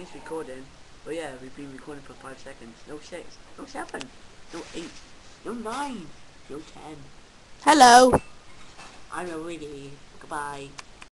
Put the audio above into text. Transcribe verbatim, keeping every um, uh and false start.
finished recording. But yeah, we've been recording for five seconds. No six, no seven, no eight, no nine, no ten. Hello. I'm already. Goodbye.